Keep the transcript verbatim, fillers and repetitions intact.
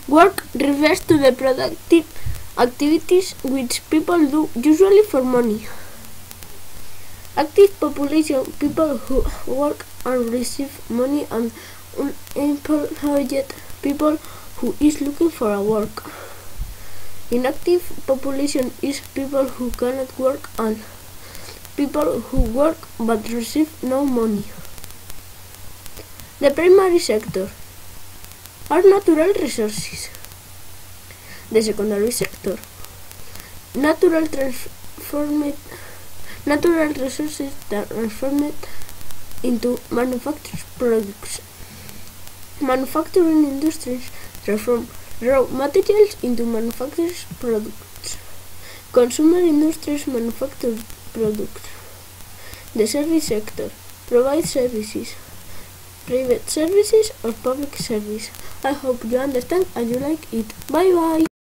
Work refers to the productive activities which people do, usually for money. Active population, people who work and receive money, and unemployed people who is looking for a work. Inactive population is people who cannot work and people who work but receive no money. The primary sector are natural resources. The secondary sector, natural transformed natural resources that transformed into manufactured products. Manufacturing industries transform raw materials into manufactured products. Consumer industries manufacture products. The service sector provides services, private services or public service. I hope you understand and you like it. Bye bye.